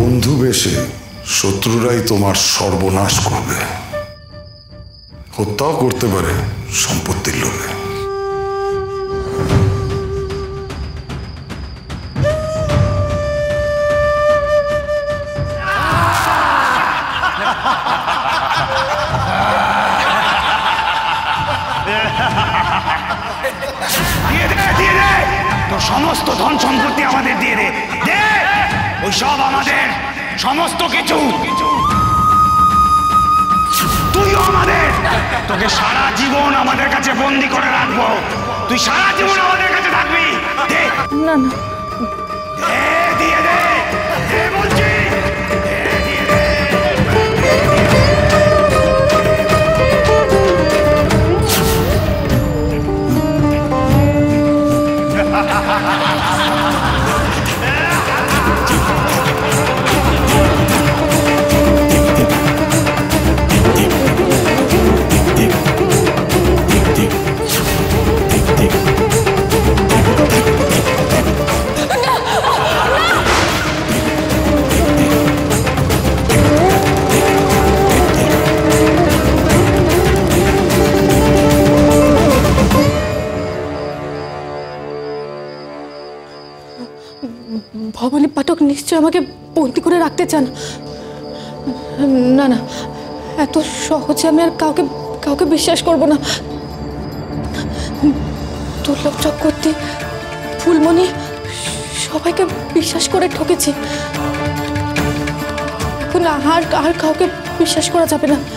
বন্ধু বেশে শত্রুরাই তোমার সর্বনাশ করবে, হত্যাও করতে পারে সম্পত্তির লোভে। তোর সমস্ত ধন সম্পত্তি আমাদের দিয়ে দে, দে ওই সব আমাদের, সমস্ত কিছু তুইও আমাদের। তোকে সারা জীবন আমাদের কাছে বন্দি করে রাখবো, তুই সারা জীবন আমাদের কাছে থাকবি। দে না না, দে, দিয়ে দে, দে বলছি, দে, দিয়ে দে। ভবানী পাঠক নিশ্চয় আমাকে বন্দি করে রাখতে চান। না না, এত সহজে আমি আর কাউকে কাউকে বিশ্বাস করব না। দুর্লভ চক্রবর্তী, ফুলমণি, সবাইকে বিশ্বাস করে ঠকেছি। এখন আর আর কাউকে বিশ্বাস করা যাবে না।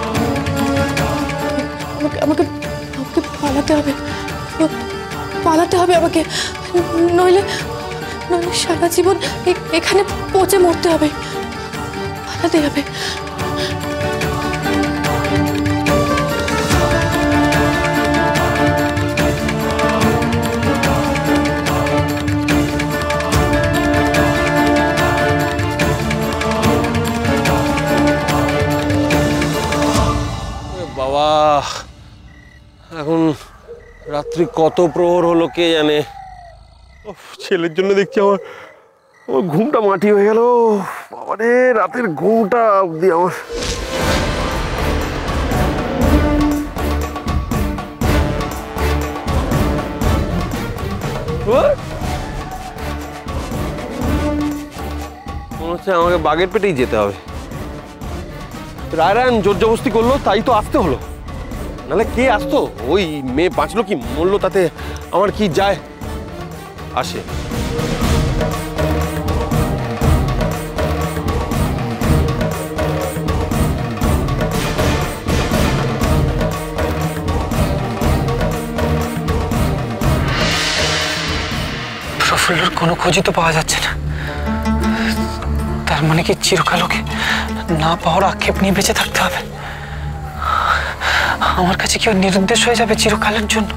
আমাকে আমাকে আমাকে পালাতে হবে, পালাতে হবে আমাকে, নইলে নইলে সারা জীবন এখানে পচে মরতে হবে। পালাতে হবে। বাবা, এখন রাত্রি কত প্রহর হলো কে জানে। ছেলের জন্য দেখছি আমার আমার ঘুমটা মাটি হয়ে গেল। বাবারে, রাতের ঘুমটা অবধি আমার। মনে হচ্ছে আমাকে বাঘের পেটেই যেতে হবে। রায়রায়ণ জোর জবস্তি করলো, তাই তো আসতে হলো, নাহলে কে আসতো? ওই মেয়ে বাঁচলো কি মরলো তাতে আমার কি যায় আসে। প্রফুল্লর কোনো খোঁজই তো পাওয়া যাচ্ছে না। তার মানে কি চিরকাল ওকে না পাওয়ার আক্ষেপ নিয়ে বেঁচে থাকতে হবে? আমার কাছে কি নিরুদ্দেশ হয়ে যাবে চিরকালের জন্য?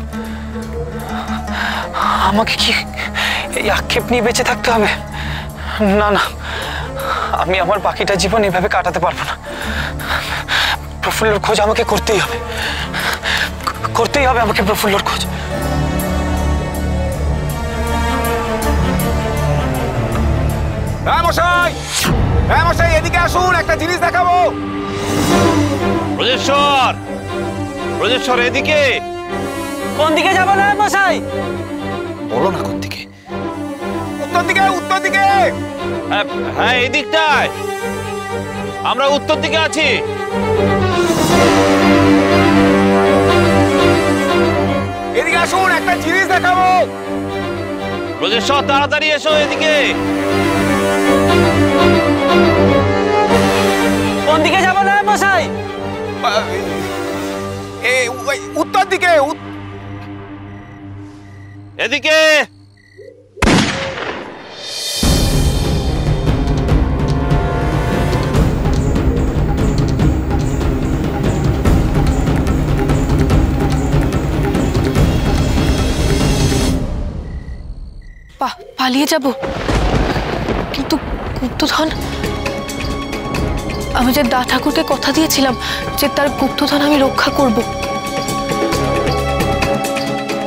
আমাকে কি এই আক্ষেপ নিয়ে বেঁচে থাকতে হবে? না না, আমি আমার বাকিটা জীবন এভাবে কাটাতে পারবো না। প্রফুল্লর খোঁজ আমাকে করতেই হবে, করতেই হবে আমাকে প্রফুল্লর খোঁজ। মশাই, হ্যাঁ মশাই, এদিকে আসুন, একটা জিনিস দেখাবো। ব্রজেশ্বর, ব্রজেশ্বর এদিকে। কোন দিকে যাবো না মশাই? বলো না কোন দিকে? উত্তর দিকে, উত্তর দিকে। হ্যাঁ এদিকটায়, আমরা উত্তর দিকে আছি। এদিকে আসুন, একটা জিনিস দেখাবো। ব্রজেশ্বর তাড়াতাড়ি এসো এদিকে। কোন দিকে যাবো না মশাই? উত্তর দিকে। এদিকে। পালিয়ে যাব, কিন্তু গুপ্তধন, আমি যে দা ঠাকুরকে কথা দিয়েছিলাম যে তার গুপ্তধন আমি রক্ষা করব,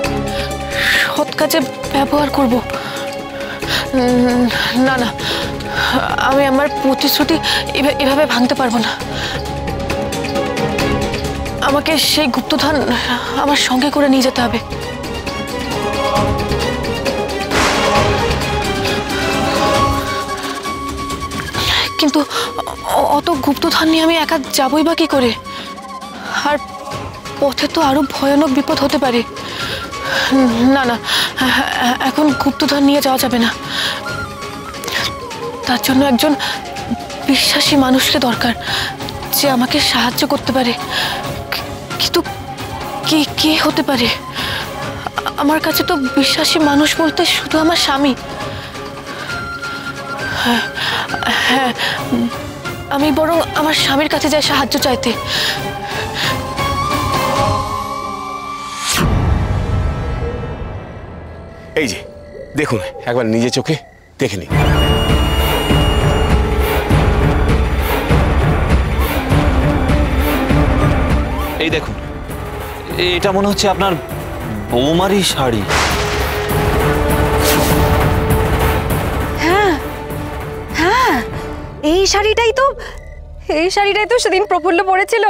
সৎ কাজে ব্যবহার করব। না না, আমি আমার প্রতিশ্রুতি এভাবে ভাঙতে পারবো না। আমাকে সেই গুপ্তধন আমার সঙ্গে করে নিয়ে যেতে হবে। কিন্তু অত গুপ্তধন নিয়ে আমি একা যাবই বা কি করে? আর পথে তো আরো ভয়ানক বিপদ হতে পারে। না না, এখন গুপ্তধন নিয়ে যাওয়া যাবে না। তার জন্য একজন বিশ্বাসী মানুষকে দরকার, যে আমাকে সাহায্য করতে পারে। কিন্তু কে হতে পারে? আমার কাছে তো বিশ্বাসী মানুষ বলতে শুধু আমার স্বামী। হ্যাঁ, আমি বরং আমার স্বামীর কাছে যাই সাহায্য চাইতে। এই যে দেখুন, একবার নিজে চোখে দেখে নিন। এই দেখুন, এটা মনে হচ্ছে আপনার বৌমারই শাড়ি। হ্যাঁ হ্যাঁ, এই শাড়িটাই তো সেদিন প্রফুল্ল পরেছিল।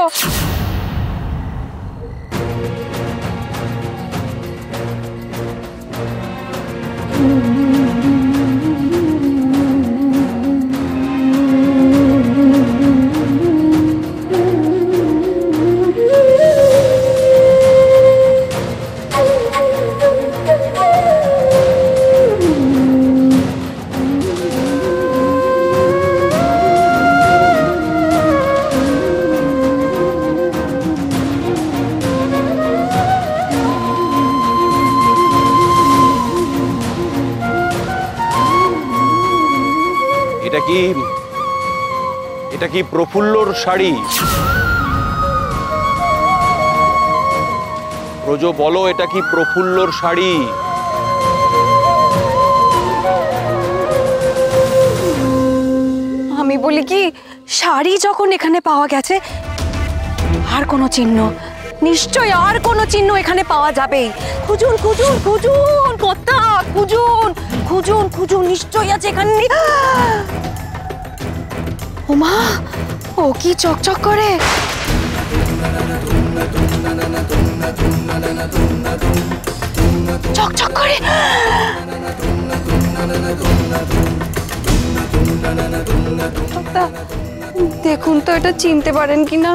এটা কি প্রফুল্লর শাড়ি? ব্রজ বলো, এটা কি প্রফুল্লর শাড়ি? আমি বলি কি, শাড়ি যখন এখানে পাওয়া গেছে, আর কোনো চিহ্ন, নিশ্চয় আর কোনো চিহ্ন এখানে পাওয়া যাবে। খুঁজুন খুঁজুন খুঁজুন কর্তা, খুঁজুন খুঁজুন খুঁজুন, নিশ্চয়ই আছে এখানে। ওমা, ও কি চকচক করে! চকচক করে। দেখুন তো এটা চিনতে পারেন কিনা।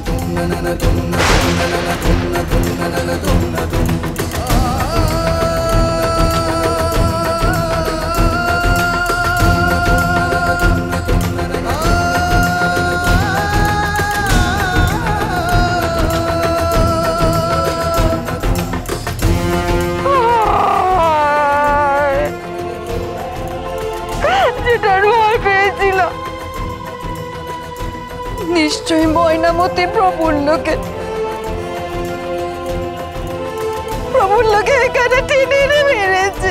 নিশ্চয়ই ময়নামতি প্রফুল্লকে এখানে টেনে মেরেছে।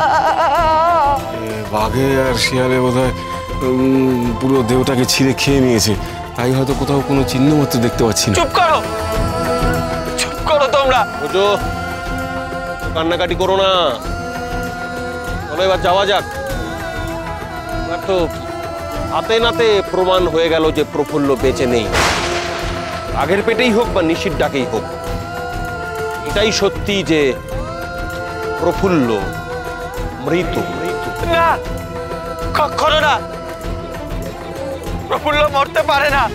বাঘে আর শিয়ালে বোধহয় পুরো দেহটাকে ছিঁড়ে খেয়ে নিয়েছে, তাই হয়তো কোথাও কোনো চিহ্ন মাত্র দেখতে পাচ্ছি না। চুপ করো তোমরা। ব্রজ, কান্নাকাটি করো না, চলো এবার যাওয়া যাক। এবার তো হাতে নাতে প্রমাণ হয়ে গেল যে প্রফুল্ল বেঁচে নেই। আগের পেটেই হোক বা নিশির ডাকেই হোক, এটাই সত্যি যে প্রফুল্ল মৃত। না, কখনো না, প্রফুল্ল মরতে পারে না।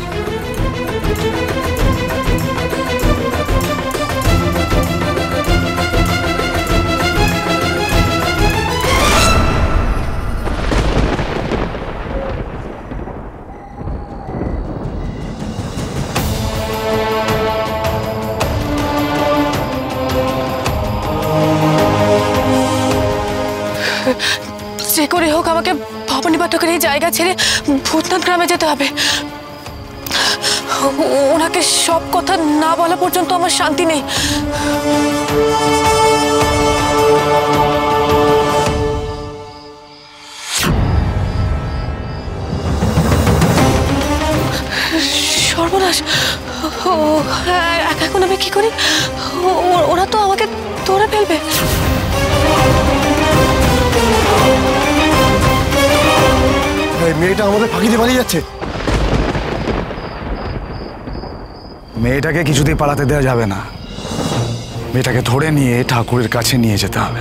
যে করে হোক আমাকে ভবানী পাঠকের এই জায়গা ছেড়ে ভূতনাথ গ্রামে যেতে হবে। ওনাকে সব কথা না বলা পর্যন্ত আমার শান্তি নেই। সর্বনাশ, এখন আমি কি করি? ওরা তো আমাকে ধরে ফেলবে। মেয়েটা আমাদের ফাঁকি দিয়ে পালিয়ে যাচ্ছে। মেয়েটাকে কিছুতেই পালাতে দেওয়া যাবে না। মেয়েটাকে ধরে নিয়ে ঠাকুরের কাছে নিয়ে যেতে হবে।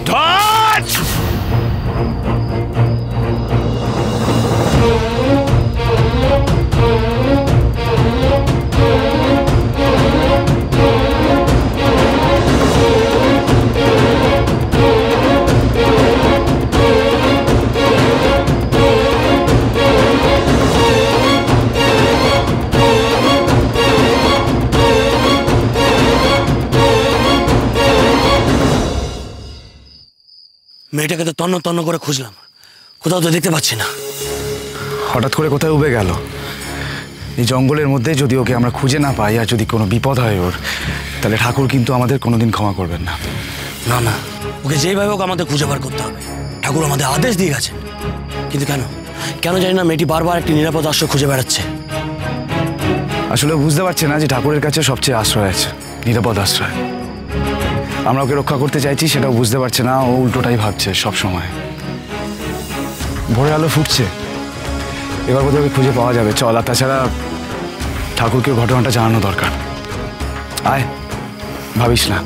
মেয়েটাকে তো তন্ন তন্ন করে খুঁজলাম, কোথাও তো দেখতে পাচ্ছি না। হঠাৎ করে কোথায় উবে গেল? এই জঙ্গলের মধ্যে যদি ওকে আমরা খুঁজে না পাই আর যদি কোনো বিপদ হয় ওর, তাহলে ঠাকুর কিন্তু আমাদের কোনোদিন ক্ষমা করবেন না। না না, ওকে যেইভাবে হোক আমাদের খুঁজে বার করতে হবে। ঠাকুর আমাদের আদেশ দিয়ে গেছেন, কিন্তু কেন কেন জানি না মেয়েটি বারবার একটি নিরাপদ আশ্রয় খুঁজে বেড়াচ্ছে। আসলে বুঝতে পারছে না যে ঠাকুরের কাছে সবচেয়ে আশ্রয় আছে, নিরাপদ আশ্রয়। আমরা ওকে রক্ষা করতে চাইছি সেটাও বুঝতে পারছে না, ও উল্টোটাই ভাবছে সব সময়। ভোরের আলো ফুটছে, এবার বোধহয় ওকে খুঁজে পাওয়া যাবে। চল, আর তাছাড়া ঠাকুরকে ঘটনাটা জানানো দরকার। আয়, ভাবিস না।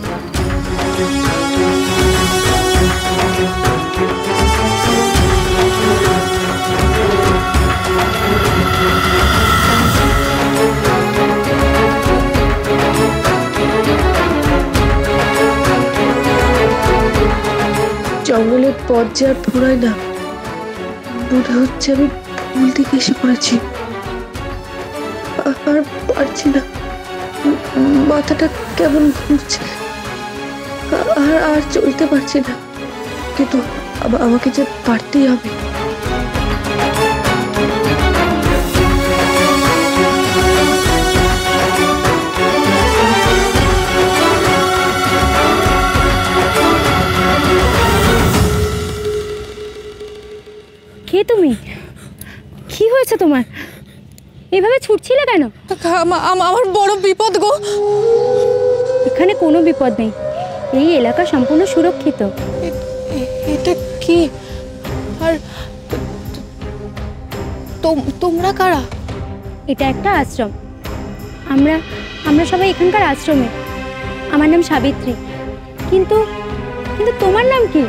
জঙ্গলের পথ যে আর ফুরায় না, মনে হচ্ছে আমি ভুল দিকে এসে পড়েছি। আর পারছি না, মাথাটা কেমন ঘুরছে, আর চলতে পারছি না। কিন্তু আমাকে যে পারতেই হবে। কে তুমি? কি হয়েছে তোমার? এভাবে ছুটছিলে কেন? আমার বড় বিপদ গো। এখানে কোনো বিপদ নেই, এই এলাকা সম্পূর্ণ সুরক্ষিত। এটা কি? আর তোমরা কারা? এটা একটা আশ্রম। আমরা সবাই এখানকার আশ্রমে। আমার নাম সাবিত্রী। কিন্তু কিন্তু তোমার নাম কি?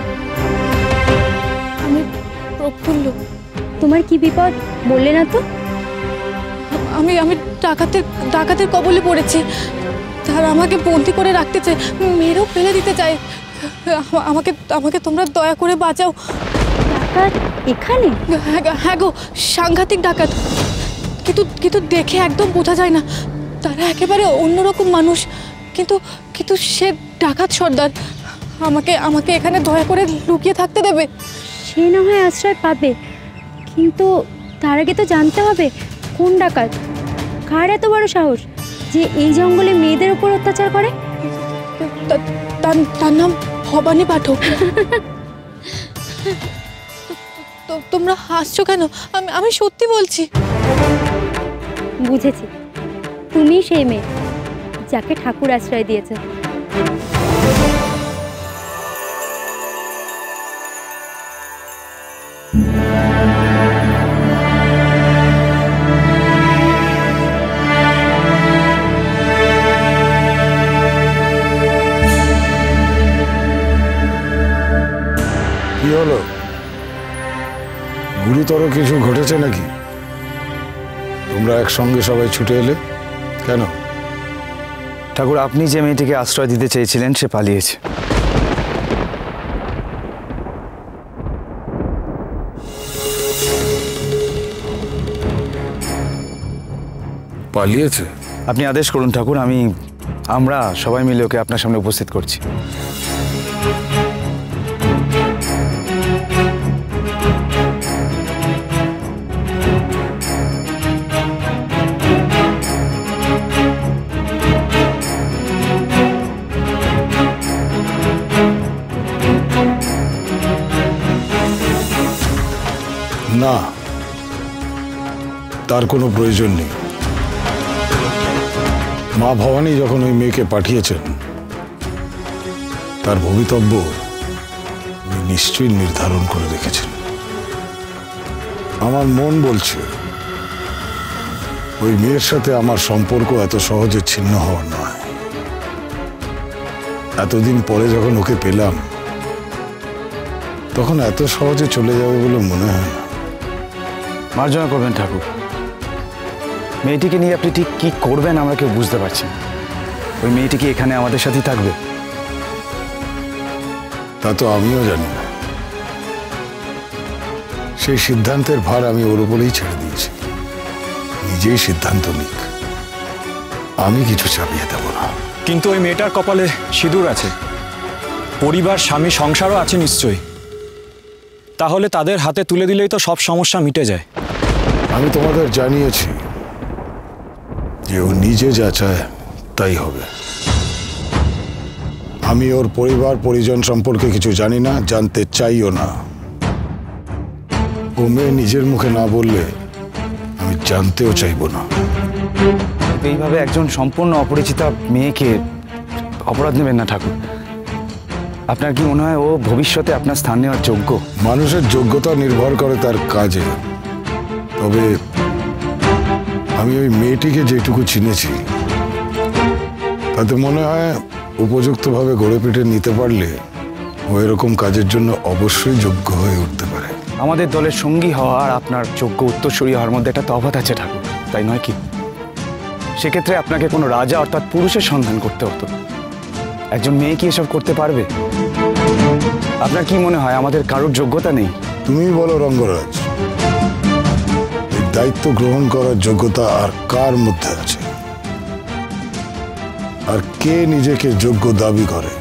আমি প্রফুল্ল। তোমার কি বিপদ বললে না তো? আমি ডাকাতের কবলে পড়েছি। তারা আমাকে বন্দি করে রাখতে চায়, মেরেও ফেলে দিতে চায়। আমাকে তোমরা দয়া করে বাঁচাও। ডাকাত এখানে? হ্যাঁ গো, সাংঘাতিক ডাকাত। কিন্তু দেখে একদম বোঝা যায় না, তারা একেবারে অন্যরকম মানুষ। কিন্তু সে ডাকাত সর্দার। আমাকে এখানে দয়া করে লুকিয়ে থাকতে দেবে। সে না হয় আশ্রয় পাবে, কিন্তু তার আগে তো জানতে হবে কোন ডাকাত, কার এত বড় সাহস যে এই জঙ্গলে মেয়েদের উপর অত্যাচার করে। তার নাম ভবানী পাঠক। তোমরা হাসছো কেন? আমি সত্যি বলছি। বুঝেছি, তুমি সেই মেয়ে যাকে ঠাকুর আশ্রয় দিয়েছে। কি হলো? গুরুতর কিছু ঘটেছে নাকি? তোমরা একসঙ্গে সবাই ছুটে এলে কেন? ঠাকুর, আপনি যে মেয়েটিকে আশ্রয় দিতে চেয়েছিলেন সে পালিয়েছে। পালিয়েছে? আপনি আদেশ করুন ঠাকুর, আমরা সবাই মিলে ওকে আপনার সামনে উপস্থিত করছি। না, তার কোনো প্রয়োজন নেই। মা ভবানী যখন ওই মেয়েকে পাঠিয়েছেন, তার ভবিতব্য উনি নিশ্চয়ই নির্ধারণ করে রেখেছেন। আমার মন বলছে ওই মেয়ের সাথে আমার সম্পর্ক এত সহজে ছিন্ন হওয়ার নয়। এতদিন পরে যখন ওকে পেলাম তখন এত সহজে চলে যাবে বলে মনে হয় না। মার্জনা করবেন ঠাকুর, মেয়েটিকে নিয়ে আপনি ঠিক কি করবেন আমরা কেউ বুঝতে পারছি না। ওই মেয়েটি কি এখানে আমাদের সাথেই থাকবে? তা তো আমিও জানি না। সেই সিদ্ধান্তের ভার আমি ওর উপরেই ছেড়ে দিয়েছি। নিজেই সিদ্ধান্ত নিক, আমি কিছু চাপিয়ে দেব না। কিন্তু ওই মেয়েটার কপালে সিঁদুর আছে, পরিবার, স্বামী, সংসারও আছে নিশ্চয়ই। তাহলে তাদের হাতে তুলে দিলেই তো সব সমস্যা মিটে যায়। আমি তোমাদের জানিয়েছি যে ও নিজে যা চায় তাই হবে। আমি ওর পরিবার পরিজন সম্পর্কে কিছু জানি না, জানতে চাইও না। ও মেয়ে নিজের মুখে না বললে আমি জানতেও চাইব না। এইভাবে একজন সম্পূর্ণ অপরিচিতা মেয়েকে অপরাধ নেবেন না ঠাকুর। আপনার কি মনে হয় ও ভবিষ্যতে আপনার স্থান নেওয়ার যোগ্য? মানুষের যোগ্যতা নির্ভর করে তার কাজে। তবে আমি ওই মেয়েটিকে যেটুকু চিনেছি তাতে মনে হয় উপযুক্তভাবে গড়ে পিটে নিতে পারলে ও এরকম কাজের জন্য অবশ্যই যোগ্য হয়ে উঠতে পারে। আমাদের দলের সঙ্গী হওয়া আর আপনার যোগ্য উত্তরসূরি হওয়ার মধ্যে একটা তফাৎ আছে ঠাকুর, তাই নয় কি? সেক্ষেত্রে আপনাকে কোনো রাজা অর্থাৎ পুরুষের সন্ধান করতে হতো। একজন মেয়ে কি এসব করতে পারবে? আপনার কি মনে হয় আমাদের কারোর যোগ্যতা নেই? তুমি বলো রঙ্গরাজ, এই দায়িত্ব গ্রহণ করার যোগ্যতা আর কার মধ্যে আছে? আর কে নিজেকে যোগ্য দাবি করে?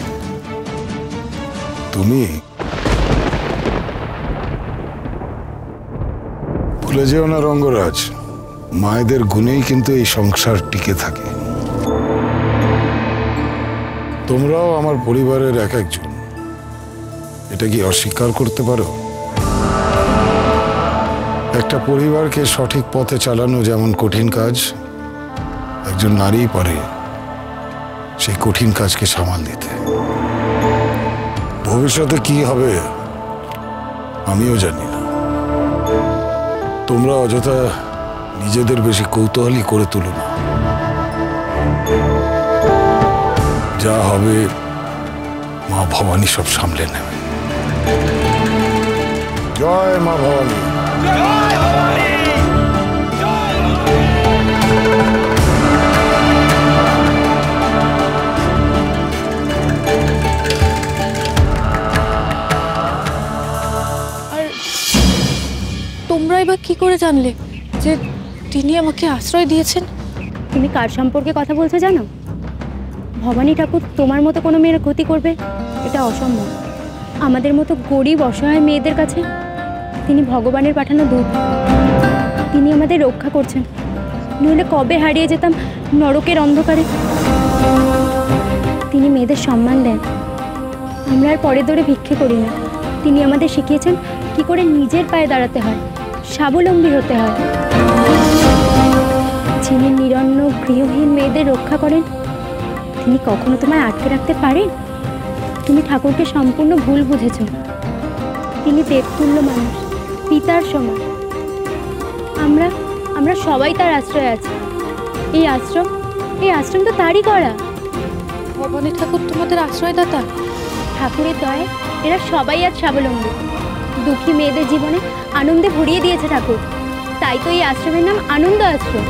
তুমি? ভুলে যেও না রঙ্গরাজ, মায়েদের গুণেই কিন্তু এই সংসার টিকে থাকে। তোমরাও আমার পরিবারের এক একজন, এটা কি অস্বীকার করতে পারো? একটা পরিবারকে সঠিক পথে চালানো যেমন কঠিন কাজ, একজন নারী পারে সেই কঠিন কাজকে সামাল দিতে। ভবিষ্যতে কি হবে আমিও জানি না। তোমরা অযথা নিজেদের বেশি কৌতূহলী করে তুলো না। যা হবে মা ভবানী সব সামলে নেবে। জয় মা ভবানী। তোমরা এবার কি করে জানলে যে তিনি আমাকে আশ্রয় দিয়েছেন? তুমি কার সম্পর্কে কথা বলছো জানো? ভবানী ঠাকুর তোমার মতো কোনো মেয়ের ক্ষতি করবে এটা অসম্ভব। আমাদের মতো গরিব অসহায় মেয়েদের কাছে তিনি ভগবানের পাঠানো দূত। তিনি আমাদের রক্ষা করছেন, নইলে কবে হারিয়ে যেতাম নরকের অন্ধকারে। তিনি মেয়েদের সম্মান দেন, আমরা আর পরে দৌড়ে ভিক্ষে করি না। তিনি আমাদের শিখিয়েছেন কি করে নিজের পায়ে দাঁড়াতে হয়, স্বাবলম্বী হতে হয়। যিনি নিরন্ন গৃহহীন মেয়েদের রক্ষা করেন, তিনি কখনো তোমায় আটকে রাখতে পারেন? তুমি ঠাকুরকে সম্পূর্ণ ভুল বুঝেছ। তিনি দেবতুল্য মানুষ, পিতার সমান। আমরা সবাই তার আশ্রয়ে আছি। এই আশ্রম তো তারই করা। ভবানী ঠাকুর তোমাদের আশ্রয়দাতা। ঠাকুরের দয়ে এরা সবাই আজ স্বাবলম্বী। দুঃখী মেয়েদের জীবনে আনন্দে ভরিয়ে দিয়েছে ঠাকুর। তাই তো এই আশ্রমের নাম আনন্দ আশ্রম।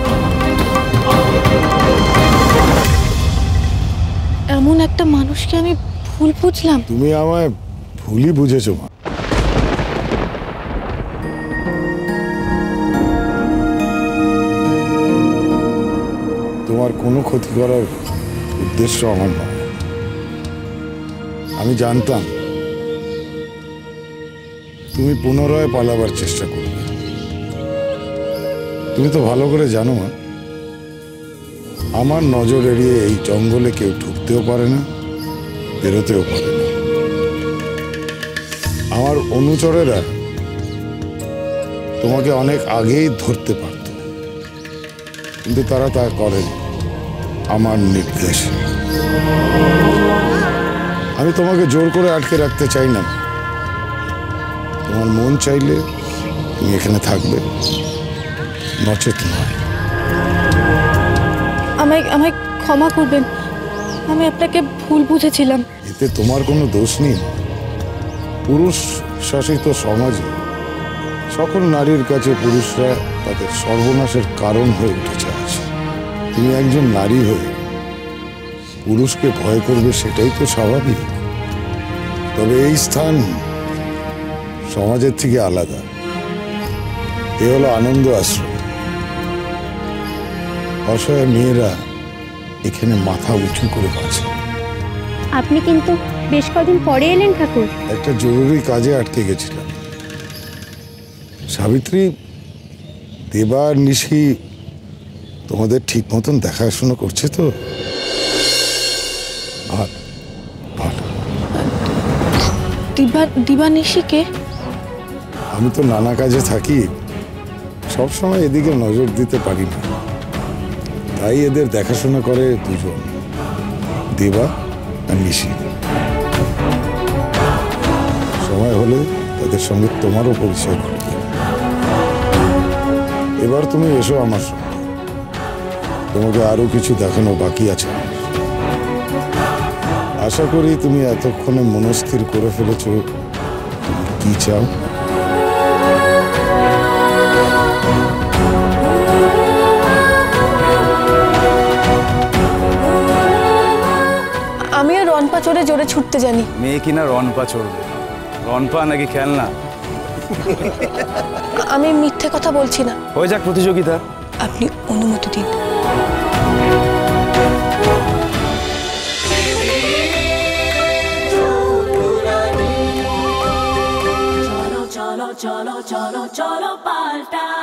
এমন একটা মানুষকে আমি ভুল বুঝলাম। তুমি আমায় ভুলই বুঝেছো মা। তোমার কোনো ক্ষতি করার উদ্দেশ্য আমার নয়। আমি জানতাম তুমি পুনরায় পালাবার চেষ্টা করবে। তুমি তো ভালো করে জানো মা, আমার নজর এড়িয়ে এই জঙ্গলে কেউ ঢুকতেও পারে না, বেরোতেও পারে না। আমার অনুচরেরা তোমাকে অনেক আগেই ধরতে পারত, কিন্তু তারা তা করেনি আমার নির্দেশ। আমি তোমাকে জোর করে আটকে রাখতে চাই না। তোমার মন চাইলে তুমি এখানে থাকবে, নচেত নয়। আমায় ক্ষমা করবেন, আমি আপনাকে ভুল বুঝেছিলাম। এতে তোমার কোনো দোষ নেই। পুরুষ শাসিত সমাজে সকল নারীর কাছে পুরুষরা তাদের সর্বনাশের কারণ হয়ে উঠেছে আজ। তুমি একজন নারী হয়ে পুরুষকে ভয় করবে, সেটাই তো স্বাভাবিক। তবে এই স্থান সমাজের থেকে আলাদা। এ হলো আনন্দ আশ্রম। অসহায় মেয়েরা এখানে মাথা উঁচু করে বাঁচে। আপনি কিন্তু বেশ কদিন পরে এলেন ঠাকুর। একটা জরুরি কাজে আটকে গেছিলাম। সাবিত্রী, দেবা আর নিশি তোমাদের ঠিক মতন দেখাশোনা করছে তো? দিবা নিশিকে? আমি তো নানা কাজে থাকি, সব সময় এদিকে নজর দিতে পারি না। তাই এদের দেখাশোনা করে দুজন, দেবা আর নিশি। সময় হলে তাদের সঙ্গে তোমারও পরিচয় করে দেব। এবার তুমি এসো আমার সঙ্গে, তোমাকে আরো কিছু দেখানো বাকি আছে। আশা করি তুমি এতক্ষণে মনস্থির করে ফেলেছ তুমি কি চাও। আমিও রনপা চড়ে জোরে ছুটতে জানি। মেয়ে কিনা রনপা চড়বে? রনপা নাকি খেলনা? আমি মিথ্যে কথা বলছি না। হয়ে যাক প্রতিযোগিতা। আপনি অনুমতি দিন। চলো চলো চলো চলো পাল্টা